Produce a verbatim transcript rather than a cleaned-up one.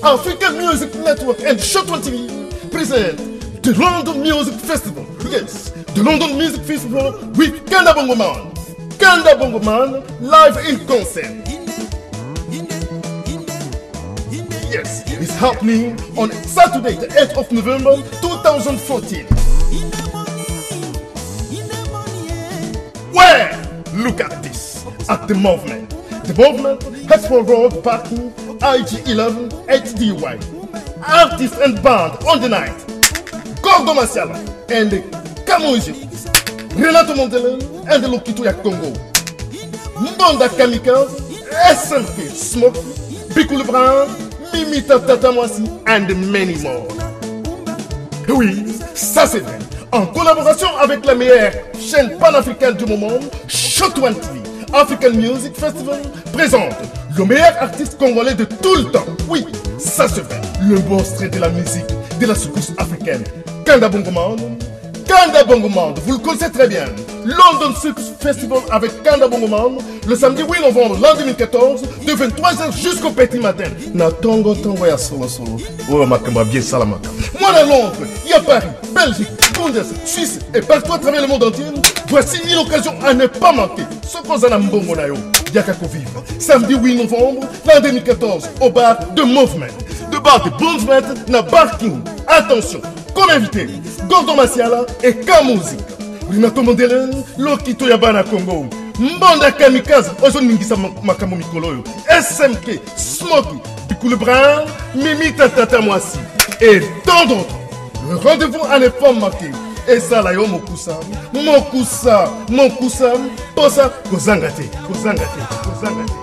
African Music Network and Shot One T V present the London Music Festival. Yes, the London Music Festival with Kanda Bongo Man. Kanda Bongo Man live in concert. Yes, it's happening on Saturday, the eighth of November two thousand fourteen. Where? Look at this. At the movement. The movement has for road parking I G eleven H D Y. Artist and band on the night. Gordo Masiala and Kamuji. Renato Mondelen and the Lokito Congo. Mbonda Kamikaze, S M K Smoke, Bikou Lebrun, Mimi Tata Mwasi and many more. Oui, ça c'est vrai. En collaboration avec la meilleure chaîne panafricaine du moment, Shot One T V, African Music Festival présente le meilleur artiste congolais de tout le temps. Oui, ça se fait. Le monstre de la musique de la secousse africaine. Kanda Bongo Man. Kanda Bongo Man, vous le connaissez très bien. London Circus Festival avec Kanda Bongo Man, le samedi huit novembre l'an deux mille quatorze, de vingt-trois heures jusqu'au petit matin. Na tongo tongo ya solo solo. Oh makamba bien salamaka. Moi à Londres, il y a Paris, Belgique, Bundes, Suisse et partout à travers le monde entier. Voici une occasion à ne pas manquer. Ce qu'on a mbongo na yo, yakako vivre. Samedi huit novembre l'an deux mille quatorze au bar de Movement. De bar de Movement na Barking. Attention, comme invité, Gordo Masiala et Kamuzi. Renato Mondelen, Lokito Yabana Congo. Mbonda Kamikaze, Ozo Ningisa Makamu Mikoloyo. S M K, Smokey, Bikou Lebrun, Mimi Tata Mwasi. Et tant d'autres. Le rendez-vous à ne pas manquer. Et ça, là, yo, Mokusa, Mokusa, Mokusa, Posa, Kozangate, Kozangate, Kozangate.